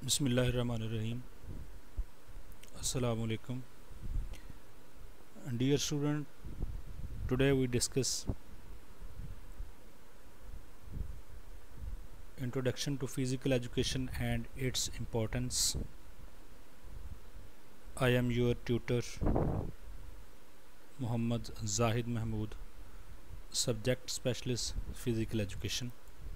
Bismillahirrahmanirrahim. Assalamu alaikum. Dear student, today we discuss introduction to physical education and its importance. I am your tutor Muhammad Zahid Mahmood, subject specialist physical education.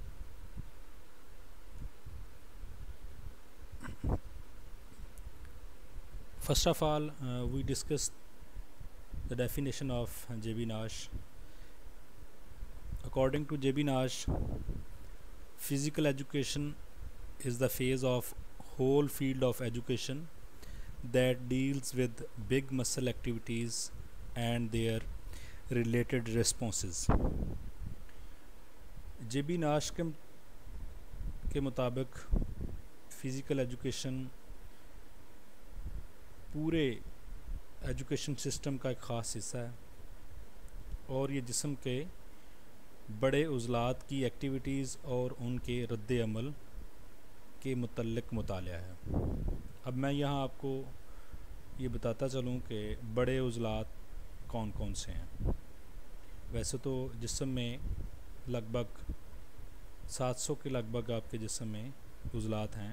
First of all, we discussed the definition of J.B. Nash. According to J.B. Nash, physical education is the phase of whole field of education that deals with big muscle activities and their related responses. J.B. Nash के मुताबिक physical education पूरे education system का एक ख़ास हिस्सा है और ये जिस्म के बड़े उज़लात की एक्टिविटीज़ और उनके रद्द अमल के मुतल्लिक़ मुतालिया है। अब मैं यहाँ आपको ये बताता चलूँ कि बड़े उज़लात कौन कौन से हैं। वैसे तो जिस्म में लगभग 700 के लगभग आपके जिस्म में उज़लात हैं,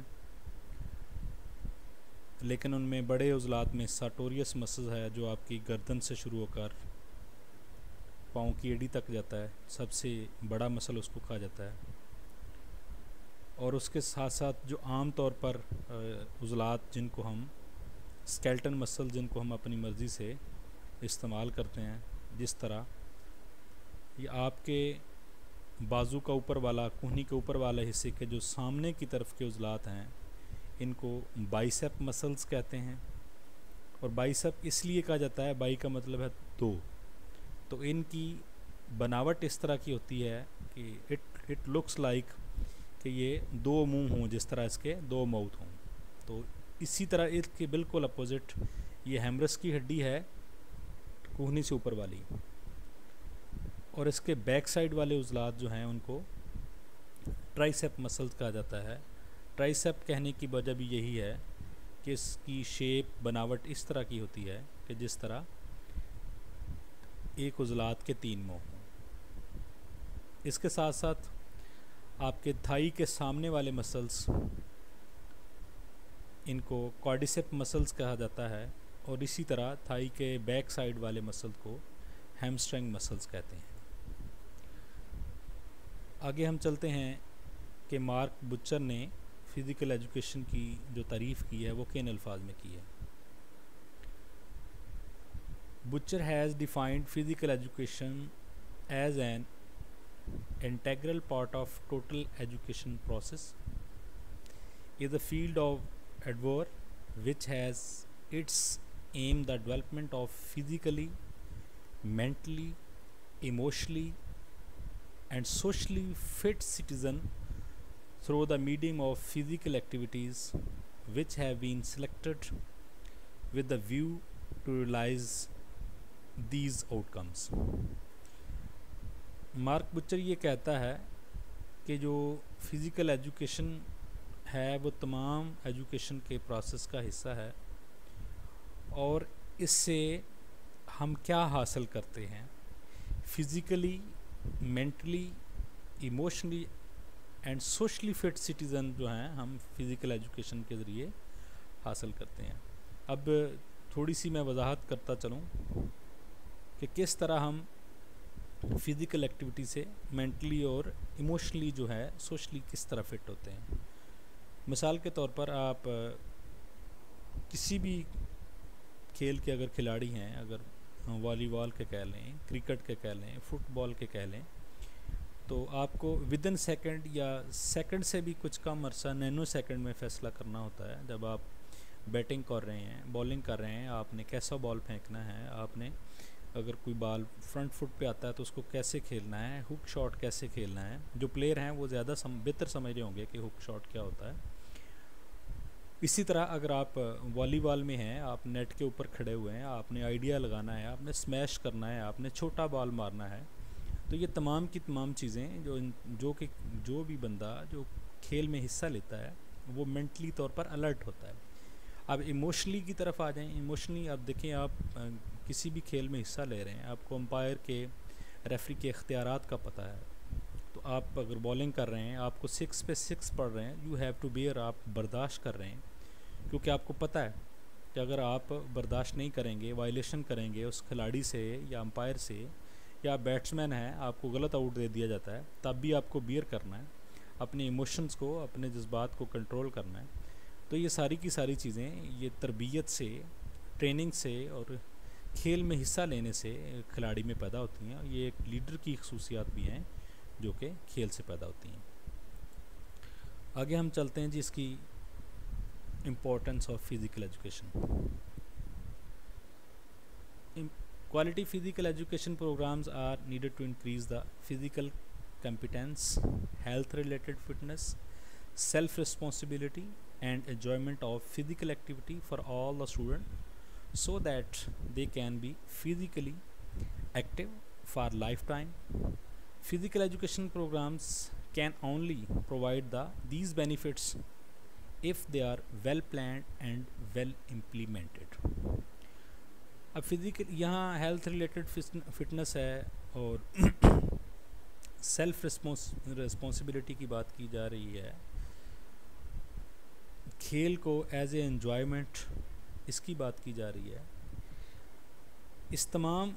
लेकिन उनमें बड़े उज़लात में सार्टोरियस मसल है जो आपकी गर्दन से शुरू होकर पाँव की एड़ी तक जाता है। सबसे बड़ा मसल उसको कहा जाता है। और उसके साथ साथ जो आम तौर पर उज़लात जिनको हम स्केल्टन मसल, जिनको हम अपनी मर्ज़ी से इस्तेमाल करते हैं, जिस तरह ये आपके बाजू का ऊपर वाला, कूहनी के ऊपर वाले हिस्से के जो सामने की तरफ के उज़लात हैं, इनको बाइसेप मसल्स कहते हैं। और बाइसेप इसलिए कहा जाता है, बाई का मतलब है दो, तो इनकी बनावट इस तरह की होती है कि इट लुक्स लाइक कि ये दो मुंह हों, जिस तरह इसके दो माउथ हों। तो इसी तरह इसके बिल्कुल अपोजिट ये हेमरस की हड्डी है, कूहनी से ऊपर वाली, और इसके बैक साइड वाले उज़लात जो हैं उनको ट्राइसेप मसल्स कहा जाता है। ट्राइसेप कहने की वजह भी यही है कि इसकी शेप, बनावट इस तरह की होती है कि जिस तरह एक उज़लात के तीन मुंह हों। इसके साथ साथ आपके थाई के सामने वाले मसल्स, इनको क्वाड्रिसेप मसल्स कहा जाता है, और इसी तरह थाई के बैक साइड वाले मसल को हैमस्ट्रिंग मसल्स कहते हैं। आगे हम चलते हैं कि मार्क बुचर ने फ़िज़िकल एजुकेशन की जो तारीफ़ की है वो किन अल्फाज में की है। Butcher has defined physical education as an integral part of total education process is a field of endeavor which has its aim the development of physically, mentally, emotionally and socially fit citizen through the medium of physical activities which have been selected with the view to realize these outcomes. Mark Butcher ये कहता है कि जो physical education है वो तमाम education के process का हिस्सा है, और इससे हम क्या हासिल करते हैं, physically, mentally, emotionally and socially fit citizen जो हैं हम फ़िज़िकल एजुकेशन के ज़रिए हासिल करते हैं। अब थोड़ी सी मैं वजाहत करता चलूँ कि किस तरह हम फ़िज़िकल एक्टिविटी से मेंटली और इमोशनली जो है सोशली किस तरह फिट होते हैं। मिसाल के तौर पर आप किसी भी खेल के अगर खिलाड़ी हैं, अगर वॉलीबॉल के कह लें, क्रिकेट के कह लें, फुटबॉल के कह लें, तो आपको विद इन सेकंड या सेकंड से भी कुछ कम अरसा, नैनो सेकंड में फ़ैसला करना होता है। जब आप बैटिंग कर रहे हैं, बॉलिंग कर रहे हैं, आपने कैसा बॉल फेंकना है, आपने अगर कोई बॉल फ्रंट फुट पे आता है तो उसको कैसे खेलना है, हुक शॉट कैसे खेलना है। जो प्लेयर हैं वो ज़्यादा बेहतर समझ रहे होंगे कि हुक शॉट क्या होता है। इसी तरह अगर आप वॉलीबॉल में हैं, आप नेट के ऊपर खड़े हुए हैं, आपने आइडिया लगाना है, आपने स्मैश करना है, आपने छोटा बॉल मारना है, तो ये तमाम की तमाम चीज़ें जो भी बंदा जो खेल में हिस्सा लेता है वो मेंटली तौर पर अलर्ट होता है। अब इमोशनली की तरफ आ जाएं। इमोशनली आप देखें, आप किसी भी खेल में हिस्सा ले रहे हैं, आपको अंपायर के, रेफरी के इख्तियारात का पता है, तो आप अगर बॉलिंग कर रहे हैं, आपको 6 पे 6 पड़ रहे हैं, यू हैव टू बियर, आप बर्दाश्त कर रहे हैं, क्योंकि आपको पता है कि अगर आप बर्दाश्त नहीं करेंगे, वायलेशन करेंगे उस खिलाड़ी से या अंपायर से, या बैट्समैन है आपको गलत आउट दे दिया जाता है, तब भी आपको बियर करना है, अपने इमोशंस को, अपने जज्बात को कंट्रोल करना है। तो ये सारी की सारी चीज़ें ये तरबियत से, ट्रेनिंग से और खेल में हिस्सा लेने से खिलाड़ी में पैदा होती हैं। ये एक लीडर की खसूसियात भी हैं जो कि खेल से पैदा होती हैं। आगे हम चलते हैं जी, इसकी importance of physical education. Quality physical education programs are needed to increase the physical competence, health related fitness, self responsibility and enjoyment of physical activity for all the students, so that they can be physically active for lifetime. Physical education programs can only provide these benefits if they are well planned and well implemented. अब physical, यहाँ health related fitness है और self responsibility की बात की जा रही है। खेल को एज ए एन्जॉयमेंट, इसकी बात की जा रही है। इस तमाम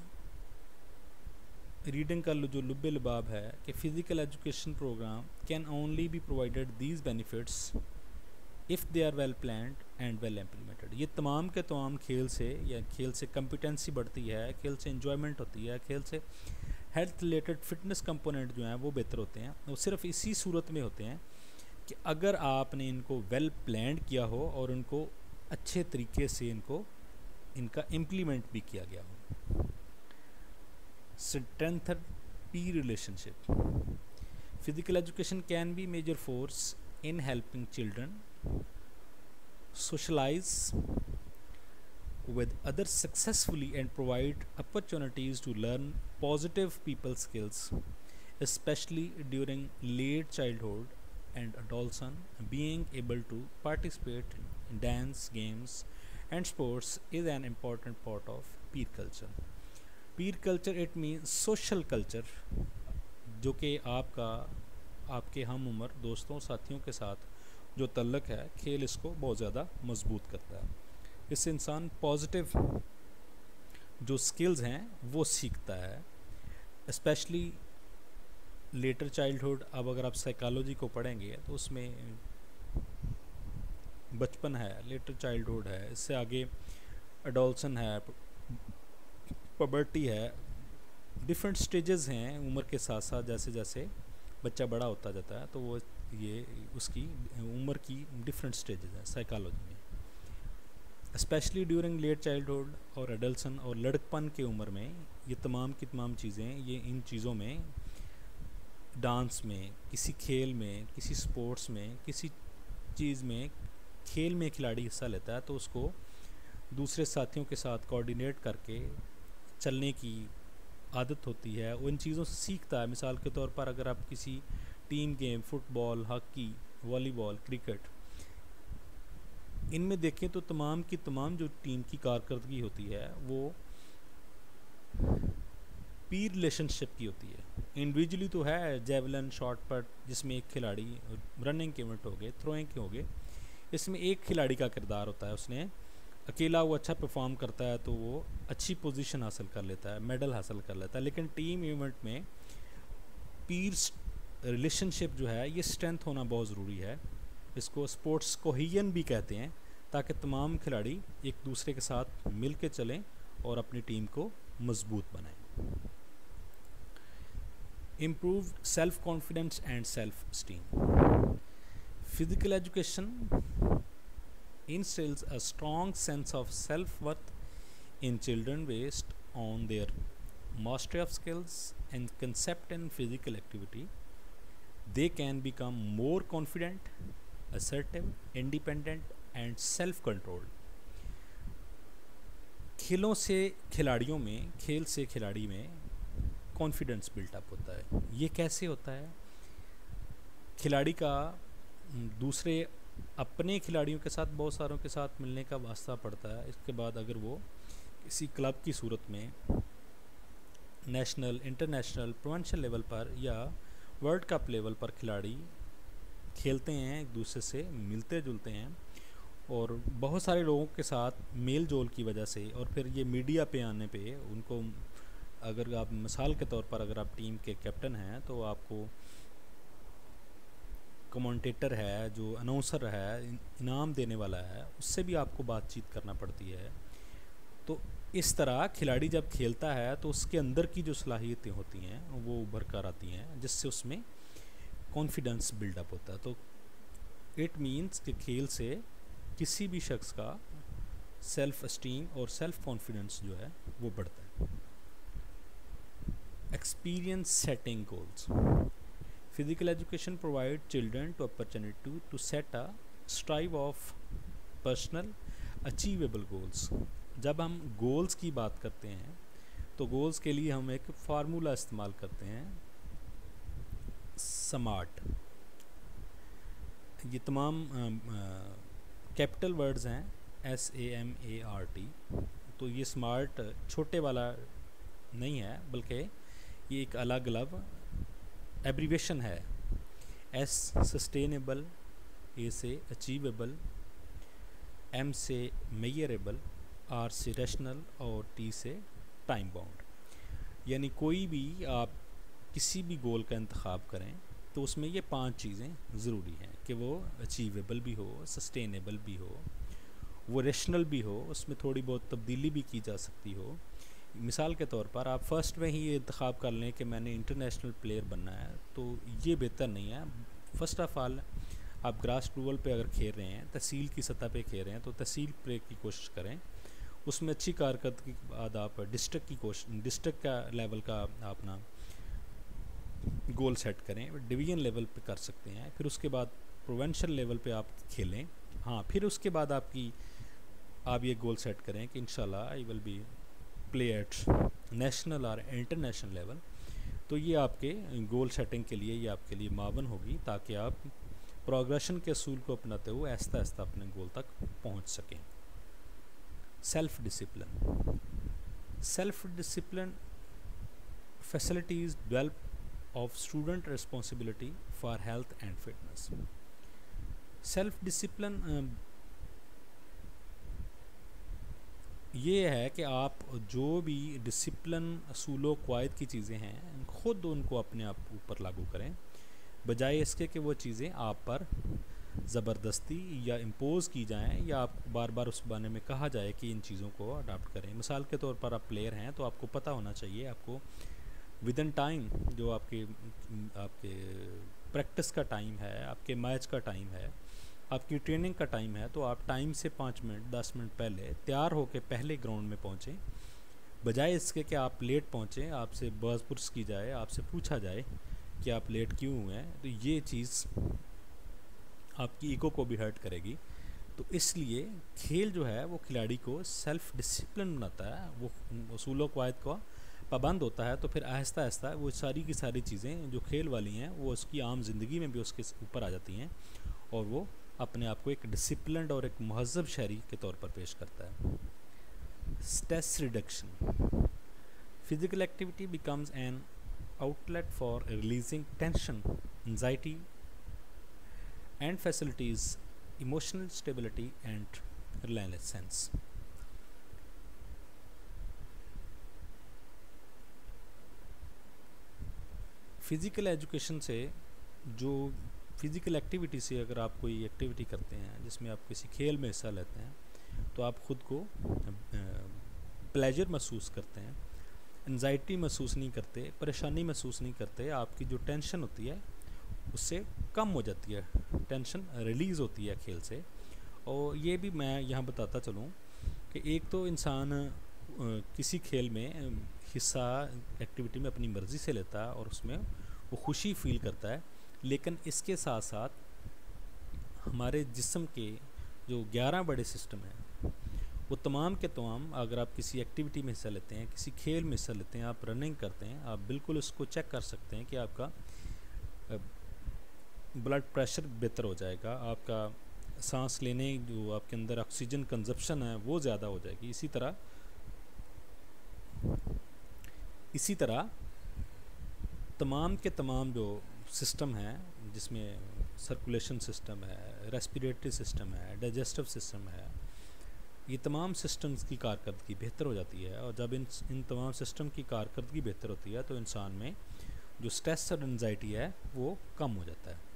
रीडिंग का जो लुब्बे लुबाब है कि physical education program can only be provided these benefits if they are well planned and well implemented. ये तमाम के तमाम खेल से, या खेल से कम्पिटेंसी बढ़ती है, खेल से एन्जॉयमेंट होती है, खेल से हेल्थ रिलेटेड फिटनेस कंपोनेंट जो हैं वो बेहतर होते हैं। वो सिर्फ इसी सूरत में होते हैं कि अगर आपने इनको वेल प्लान्ड किया हो और उनको अच्छे तरीके से इनका इम्प्लीमेंट भी किया गया हो। Strengthen peer relationship. Physical education can be major force in helping children socialize with others successfully and provide opportunities to learn positive people skills, especially during late childhood and adolescence. Being able to participate in dance, games and sports is an important part of peer culture. Peer culture, it means social culture, जो कि आपके हम उम्र दोस्तों साथियों के साथ जो तल्लक है, खेल इसको बहुत ज़्यादा मजबूत करता है। इससे इंसान पॉजिटिव जो स्किल्स हैं वो सीखता है, स्पेशली लेटर चाइल्डहुड। अब अगर आप साइकोलॉजी को पढ़ेंगे तो उसमें बचपन है, लेटर चाइल्डहुड है, इससे आगे एडोलसन है, पबर्टी है, डिफरेंट स्टेजेस हैं उम्र के साथ साथ। जैसे जैसे बच्चा बड़ा होता जाता है तो वो ये उसकी उम्र की डिफरेंट स्टेजेस हैं साइकोलॉजी में, स्पेशली ड्यूरिंग लेट चाइल्डहुड और एडल्सन और लड़कपन के उम्र में। ये तमाम की तमाम चीज़ें, ये इन चीज़ों में, डांस में, किसी खेल में, किसी स्पोर्ट्स में, किसी चीज़ में, खेल में खिलाड़ी हिस्सा लेता है तो उसको दूसरे साथियों के साथ कोऑर्डिनेट करके चलने की आदत होती है, वो इन चीज़ों से सीखता है। मिसाल के तौर पर अगर आप किसी team game, football, hockey, volleyball, cricket, इनमें देखें तो तमाम की तमाम जो टीम की कारकर्दगी होती है वो पीर रिलेशनशिप की होती है। इंडिविजुअली तो है जेवलिन, शॉट पुट, जिसमें एक खिलाड़ी, रनिंग के इवेंट हो गए, थ्रोइंग के हो गए, इसमें एक खिलाड़ी का किरदार होता है। उसने अकेला वो अच्छा परफॉर्म करता है तो वो अच्छी पोजीशन हासिल कर लेता है, मेडल हासिल कर लेता है। लेकिन टीम इवेंट में पीर्स रिलेशनशिप जो है ये स्ट्रेंथ होना बहुत ज़रूरी है। इसको स्पोर्ट्स कोहेजन भी कहते हैं, ताकि तमाम खिलाड़ी एक दूसरे के साथ मिल के चलें और अपनी टीम को मजबूत बनाएं। Improved self confidence and self esteem. Physical education instills a strong sense of self-worth in children based on their mastery of skills and concept in physical activity. They can become more confident, assertive, independent and self-controlled. खेलों से खिलाड़ियों में, खेल से खिलाड़ी में confidence built up होता है। ये कैसे होता है? खिलाड़ी का दूसरे अपने खिलाड़ियों के साथ बहुत सारों के साथ मिलने का वास्ता पड़ता है। इसके बाद अगर वो किसी क्लब की सूरत में नेशनल, इंटरनेशनल, प्रोविंशियल लेवल पर या वर्ल्ड कप लेवल पर खिलाड़ी खेलते हैं, एक दूसरे से मिलते जुलते हैं, और बहुत सारे लोगों के साथ मेल जोल की वजह से, और फिर ये मीडिया पे आने पे उनको, अगर आप मिसाल के तौर पर अगर आप टीम के कैप्टन हैं तो आपको कमेंटेटर है, जो अनाउंसर है, इनाम देने वाला है, उससे भी आपको बातचीत करना पड़ती है। तो इस तरह खिलाड़ी जब खेलता है तो उसके अंदर की जो सलाहियतें होती हैं वो उभर कर आती हैं, जिससे उसमें कॉन्फिडेंस बिल्डअप होता है। तो इट मीन्स कि खेल से किसी भी शख्स का सेल्फ एस्टीम और सेल्फ कॉन्फिडेंस जो है वो बढ़ता है। Experience setting goals. Physical education provide children to opportunity to set a strive of personal achievable goals. जब हम गोल्स की बात करते हैं तो गोल्स के लिए हम एक फार्मूला इस्तेमाल करते हैं, स्मार्ट। ये तमाम कैपिटल वर्ड्स हैं, SAMART। तो ये स्मार्ट छोटे वाला नहीं है, बल्कि ये एक अलग अलग एब्रीवेशन है। S सस्टेनेबल, A से अचीवेबल, M से मेजरेबल, R से रैशनल और T से टाइम बाउंड। यानी कोई भी आप किसी भी गोल का इंतखाब करें तो उसमें ये 5 चीज़ें ज़रूरी हैं कि वो अचीवेबल भी हो, सस्टेनेबल भी हो, वो रैशनल भी हो, उसमें थोड़ी बहुत तब्दीली भी की जा सकती हो। मिसाल के तौर पर आप फर्स्ट में ही ये इंतखाब कर लें कि मैंने इंटरनेशनल प्लेयर बनना है, तो ये बेहतर नहीं है। फ़र्स्ट ऑफ़ ऑल आप ग्रास रूरल पे अगर खेल रहे हैं, तहसील की सतह पे खेल रहे हैं, तो तहसील प्ले की कोशिश करें। उसमें अच्छी कारकर्दगी के बाद आप डिस्ट्रिक्ट का लेवल का अपना गोल सेट करें, डिवीज़न लेवल पे कर सकते हैं। फिर उसके बाद प्रोविंशियल लेवल पे आप खेलें। हाँ, फिर उसके बाद आप ये गोल सेट करें कि इंशाल्लाह I will be play at national और इंटरनेशनल लेवल। तो ये आपके गोल सेटिंग के लिए, ये आपके लिए मावन होगी, ताकि आप प्रोग्रेशन के असूल को अपनाते हुए आहिस्ता आहिस्ता अपने गोल तक पहुंच सकें। Self discipline facilities develop of student responsibility for health and fitness. Self discipline ये है कि आप जो भी डिसिप्लिन असूलों क़वायद की चीज़ें हैं ख़ुद उनको अपने आप ऊपर लागू करें, बजाय इसके कि वो चीज़ें आप पर ज़बरदस्ती या इम्पोज़ की जाएं या आप बार बार उस बारे में कहा जाए कि इन चीज़ों को अडॉप्ट करें। मिसाल के तौर पर आप प्लेयर हैं तो आपको पता होना चाहिए, आपको विद इन टाइम जो आपके प्रैक्टिस का टाइम है, आपके मैच का टाइम है, आपकी ट्रेनिंग का टाइम है, तो आप टाइम से 5 मिनट 10 मिनट पहले तैयार होकर पहले ग्राउंड में पहुँचें, बजाय इसके कि आप लेट पहुँचें, आपसे बहस की जाए, आपसे पूछा जाए कि आप लेट क्यों हुए हैं। तो ये चीज़ आपकी ईगो को भी हर्ट करेगी। तो इसलिए खेल जो है वो खिलाड़ी को सेल्फ डिसिप्लिन बनाता है, वो उसूलों क़वायद का पाबंद होता है। तो फिर आहिस्ता आहिस्ता वो सारी की सारी चीज़ें जो खेल वाली हैं वो उसकी आम ज़िंदगी में भी उसके ऊपर आ जाती हैं, और वो अपने आप को एक डिसिप्लिन्ड और एक महज़ब शहरी के तौर पर पेश करता है। Stress reduction. Physical activity becomes an outlet for releasing tension, anxiety and facilities emotional stability and relaxation. Physical education से, जो फ़िज़िकल एक्टिविटी से अगर आप कोई एक्टिविटी करते हैं जिसमें आप किसी खेल में हिस्सा लेते हैं, तो आप ख़ुद को प्लेजर महसूस करते हैं, एंजाइटी महसूस नहीं करते, परेशानी महसूस नहीं करते। आपकी जो टेंशन होती है उससे कम हो जाती है, टेंशन रिलीज़ होती है खेल से। और ये भी मैं यहाँ बताता चलूँ कि एक तो इंसान किसी खेल में हिस्सा एक्टिविटी में अपनी मर्ज़ी से लेता है और उसमें वो खुशी फ़ील करता है, लेकिन इसके साथ साथ हमारे जिस्म के जो 11 बड़े सिस्टम हैं वो तमाम के तमाम, अगर आप किसी एक्टिविटी में हिस्सा लेते हैं, किसी खेल में हिस्सा लेते हैं, आप रनिंग करते हैं, आप बिल्कुल उसको चेक कर सकते हैं कि आपका ब्लड प्रेशर बेहतर हो जाएगा, आपका सांस लेने जो आपके अंदर ऑक्सीजन कंजप्शन है वो ज़्यादा हो जाएगी। इसी तरह तमाम के तमाम जो सिस्टम हैं, जिसमें सर्कुलेशन सिस्टम है, रेस्पिरेटरी सिस्टम है, डाइजेस्टिव सिस्टम है, ये तमाम सिस्टम्स की कारकर्दगी बेहतर हो जाती है। और जब इन तमाम सिस्टम की कारकर्दगी बेहतर होती है तो इंसान में जो स्ट्रेस और एंजाइटी है वो कम हो जाता है।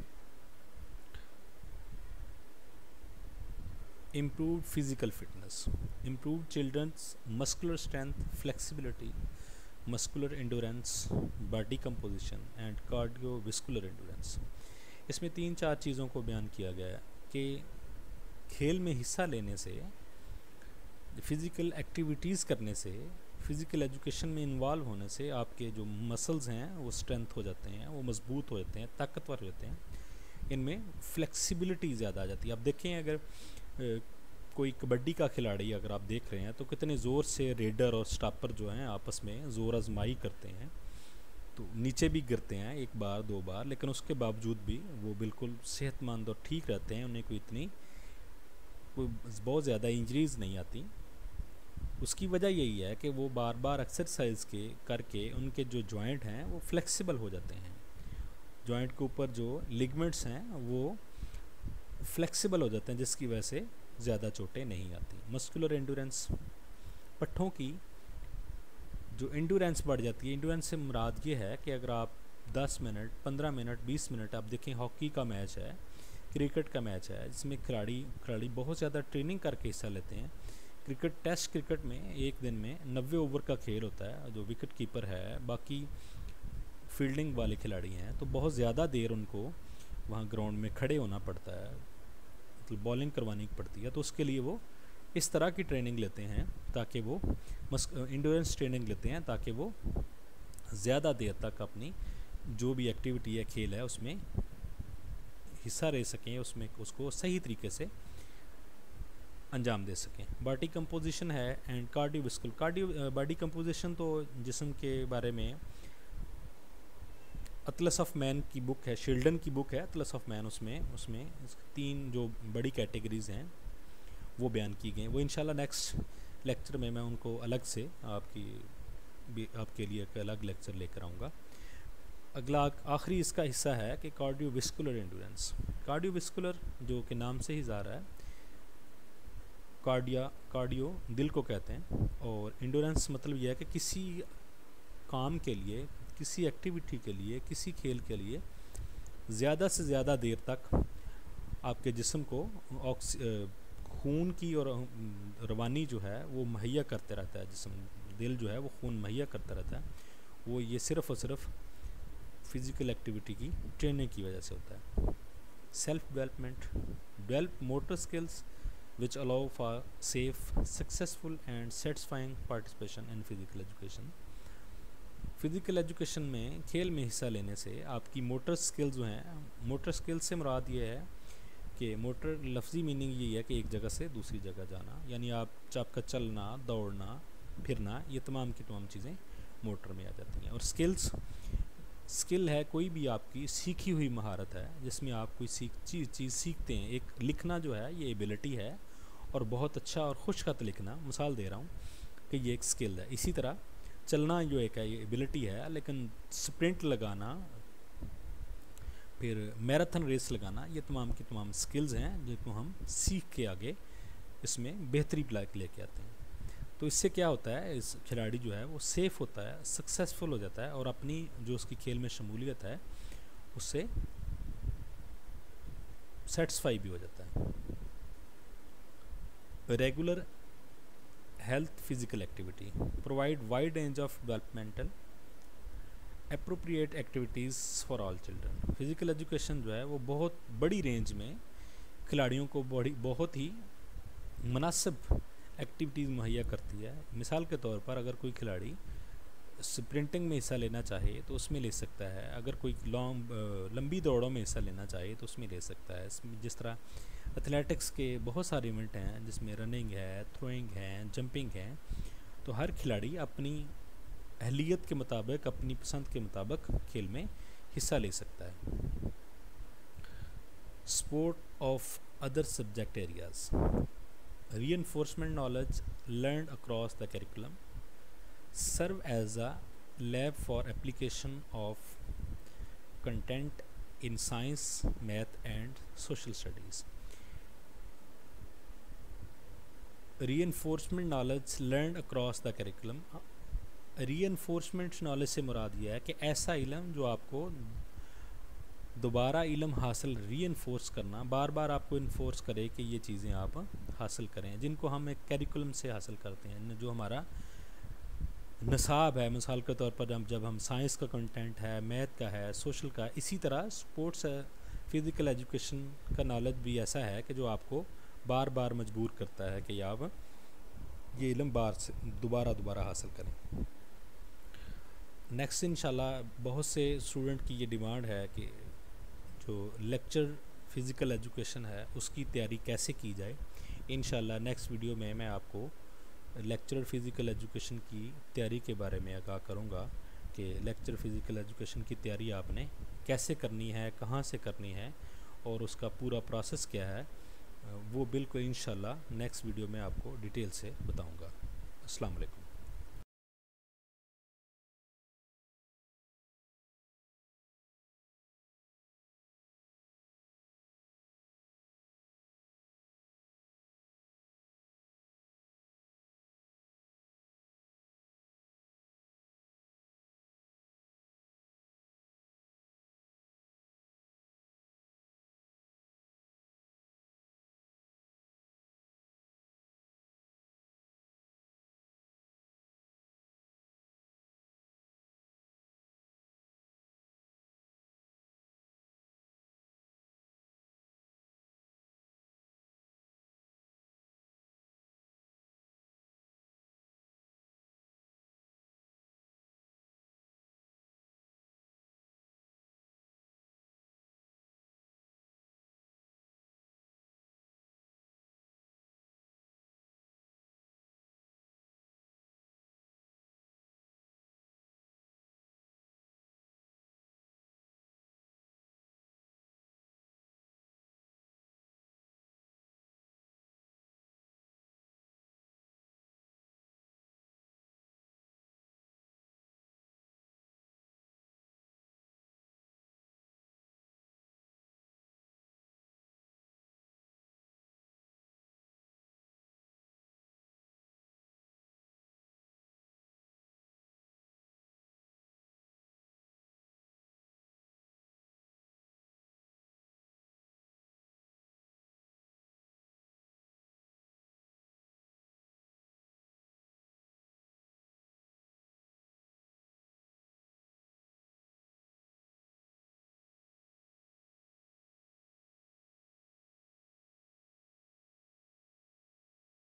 Improved physical fitness, improved children's muscular strength, flexibility, muscular endurance, body composition and cardiovascular endurance. इसमें 3-4 चीज़ों को बयान किया गया है कि खेल में हिस्सा लेने से, फिज़िकल एक्टिविटीज़ करने से, फिज़िकल एजुकेशन में इन्वॉल्व होने से आपके जो मसल्स हैं वो स्ट्रेंथ हो जाते हैं, वो मजबूत हो जाते हैं, ताकतवर हो जाते हैं, इनमें फ्लेक्सिबिलिटी ज़्यादा आ जाती है। आप देखें अगर कोई कबड्डी का खिलाड़ी अगर आप देख रहे हैं तो कितने ज़ोर से रेडर और स्टॉपर जो हैं आपस में ज़ोर आजमाई करते हैं, तो नीचे भी गिरते हैं 1 बार 2 बार, लेकिन उसके बावजूद भी वो बिल्कुल सेहतमंद और ठीक रहते हैं, उन्हें कोई बहुत ज़्यादा इंजरीज़ नहीं आती। उसकी वजह यही है कि वो बार बार एक्सरसाइज करके उनके जो जॉइंट हैं वो फ्लेक्सिबल हो जाते हैं, जॉइंट के ऊपर जो लिगमेंट्स हैं वो फ्लेक्सिबल हो जाते हैं, जिसकी वजह से ज़्यादा चोटें नहीं आती। मस्कुलर एंडोरेंस, पट्ठों की जो एंडोरेंस बढ़ जाती है। एंडोरेंस से मुराद ये है कि अगर आप 10 मिनट 15 मिनट 20 मिनट, आप देखें हॉकी का मैच है, क्रिकेट का मैच है, जिसमें खिलाड़ी बहुत ज़्यादा ट्रेनिंग करके हिस्सा लेते हैं। टेस्ट क्रिकेट में एक दिन में 90 ओवर का खेल होता है, जो विकेट कीपर है, बाकी फील्डिंग वाले खिलाड़ी हैं, तो बहुत ज़्यादा देर उनको वहाँ ग्राउंड में खड़े होना पड़ता है, मतलब बॉलिंग करवानी पड़ती है। तो उसके लिए वो इस तरह की ट्रेनिंग लेते हैं ताकि वो इंड्योरेंस ट्रेनिंग लेते हैं ताकि वो ज़्यादा देर तक अपनी जो भी एक्टिविटी है, खेल है, उसमें हिस्सा ले सकें, उसमें उसको सही तरीके से अंजाम दे सकें। बॉडी कंपोजिशन है एंड कार्डियोवास्कुलर। बॉडी कंपोजिशन तो जिस्म के बारे में अटलस ऑफ मैन की बुक है, शील्डन की बुक है अटलस ऑफ मैन, उसमें 3 जो बड़ी कैटेगरीज़ हैं वो बयान की गई। वो इंशाल्लाह नेक्स्ट लेक्चर में मैं उनको अलग से आपके लिए एक अलग लेक्चर लेकर आऊँगा। अगला आखिरी इसका हिस्सा है कि कार्डियोवास्कुलर एंडोरेंस। कार्डियोवास्कुलर जो कि नाम से ही जा रहा है, कार्डियो दिल को कहते हैं, और एंडोरेंस मतलब यह है कि किसी काम के लिए, किसी एक्टिविटी के लिए, किसी खेल के लिए ज़्यादा से ज़्यादा देर तक आपके जिस्म को खून की और रवानी जो है वो मुहैया करते रहता है। दिल जो है वो खून मुहैया करता रहता है। वो ये सिर्फ़ और सिर्फ फिज़िकल एक्टिविटी की ट्रेनिंग की वजह से होता है। Self develop motor skills which allow for safe, successful and satisfying participation in physical education। Physical education में खेल में हिस्सा लेने से आपकी मोटर स्किल्स जो हैं, मोटर स्किल्स से मुराद ये है कि मोटर लफ्ज़ी मीनिंग ये है कि एक जगह से दूसरी जगह जाना, यानी आपका चलना, दौड़ना, फिरना, ये तमाम की तमाम चीज़ें मोटर में आ जाती हैं। और स्किल है कोई भी आपकी सीखी हुई महारत है जिसमें आप कोई चीज़ सीखते हैं। एक लिखना जो है ये एबिलिटी है, और बहुत अच्छा और खुश खत लिखना, मिसाल दे रहा हूँ कि ये एक स्किल है। इसी तरह चलना जो एक है ये एबिलिटी है, लेकिन स्प्रिंट लगाना, फिर मैराथन रेस लगाना, ये तमाम की तमाम स्किल्स हैं जिनको हम सीख के आगे इसमें बेहतरी लेके आते हैं। तो इससे क्या होता है, इस खिलाड़ी जो है वो सेफ़ होता है, सक्सेसफुल हो जाता है, और अपनी जो उसकी खेल में शमूलियत है उससे सेटिस्फाई भी हो जाता है। Regular health physical activity provide wide range of developmental appropriate activities for all children. Physical education जो है वो बहुत बड़ी रेंज में खिलाड़ियों को बहुत ही मुनासिब एक्टिविटीज़ मुहैया करती है। मिसाल के तौर पर अगर कोई खिलाड़ी स्प्रिंटिंग में हिस्सा लेना चाहे तो उसमें ले सकता है, अगर कोई लंबी दौड़ों में हिस्सा लेना चाहे तो उसमें ले सकता है। जिस तरह एथलेटिक्स के बहुत सारे इवेंट हैं जिसमें रनिंग है, थ्रोइंग है, जंपिंग है, तो हर खिलाड़ी अपनी अहलियत के मुताबिक, अपनी पसंद के मुताबिक खेल में हिस्सा ले सकता है। Sport of other subject areas. Reinforcement knowledge learned across the curriculum serve as a lab for application of content in science, math and social studies. Reinforcement knowledge learned across the curriculum. Reinforcement knowledge से मुराद यह है कि ऐसा इल्म जो आपको दोबारा इल्म हासिल रीइंफोर्स करना, बार बार आपको इन्फोर्स करे कि ये चीज़ें आप हासिल करें, जिनको हम एक करिकुलम से हासिल करते हैं, जो हमारा नसाब है। मिसाल के तौर पर जब हम साइंस का कंटेंट है, मैथ का है, सोशल का, इसी तरह स्पोर्ट्स फिज़िकल एजुकेशन का नॉलेज भी ऐसा है कि जो आपको बार बार मजबूर करता है कि आप ये इल्म बार से दोबारा हासिल करें। नेक्स्ट इंशाल्लाह बहुत से स्टूडेंट की ये डिमांड है कि जो लेक्चर फ़िज़िकल एजुकेशन है उसकी तैयारी कैसे की जाए। इंशाल्लाह नेक्स्ट वीडियो में मैं आपको लेक्चर फ़िज़िकल एजुकेशन की तैयारी के बारे में आगाह करूँगा कि लेक्चर फ़िज़िकल एजुकेशन की तैयारी आपने कैसे करनी है, कहाँ से करनी है और उसका पूरा प्रोसेस क्या है, वो बिल्कुल इंशाल्लाह नेक्स्ट वीडियो में आपको डिटेल से बताऊँगा। अस्सलाम वालेकुम।